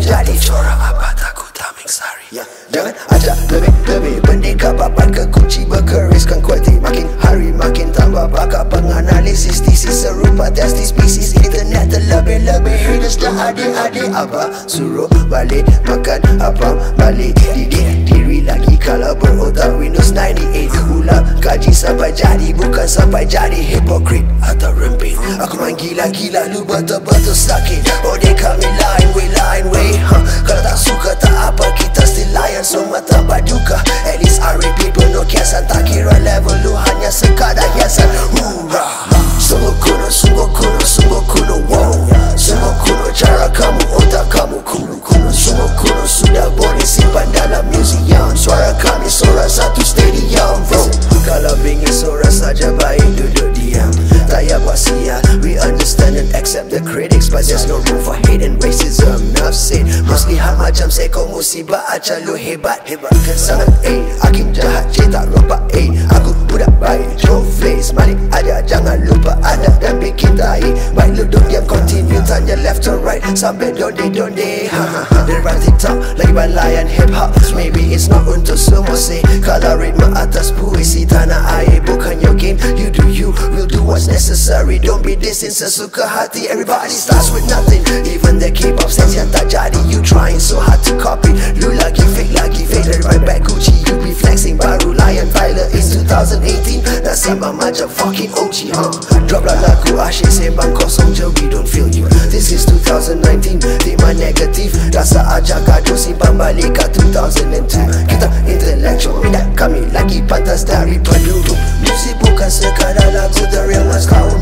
jadi corak apa takut taming sari. Jangan ajak lebih-lebih pendekar papan ke kunci berkeriskan kualiti. Makin hari makin tambah pakar penganalisis tesis serupa testis spesies. Internet terlebih-lebih haters dah adik-adik. Apa suruh balik makan apa balik didik diri lagi kalau berotak Windows 98. Ulang kaji sampai jadi bukan sampai jadi hipokrit atau remping. Aku main gila-gila lu betul-betul sakit. Oh dia kami lain way Kalau tak suka tak apa kita still layan. Semua tanpa duka. At least I repeat penuh kiasan. Tak kira level lu hanya sekadar hiasan. Sungguh kuno, sungguh kuno, sungguh kuno. Wow, sungguh kuno cara kamu, otak kamu kuno. Sungguh kuno sudah boleh simpan dalam museum. Suara kami suara satu stadium. Kalau bingit suara saja baik duduk diam. Tak payah buat sial. We understand and accept the critics, but there's no room for hate and racism. Enough said. Mus lihat macam seko musibah. Acar lu hebat kan sangat. Hakim jahat je tak rompak. Aku budak baik Joe Face. Malik aja jangan lupa ada dan bikin tahi. Baik lu duduk diam continue tanya left to right sampai donde dan rap TikTok lagi balayan hip hop. Maybe it's not untuk semua say. Kalau ritme atas puisi tanah air bukan your game. You do you, we'll do what's necessary. Don't be dissing sesuka hati. Everybody starts with nothing. Even the K-pop stars yang tak jadi. You trying so hard to copy. Lu lagi fake then right back Gucci. You be flexing baru layan Tyler in 2018. Nak sembang macam fucking OG Drop lah lagu asyik sembang kosong je. We don't feel you. This is 2019. Tema negatif rasa ajak gaduh simpan balik kat 2002. Kita intellectual minat kami lagi pantas dari penduduk. Musik bukan sekadar lagu The Real Mas kawan.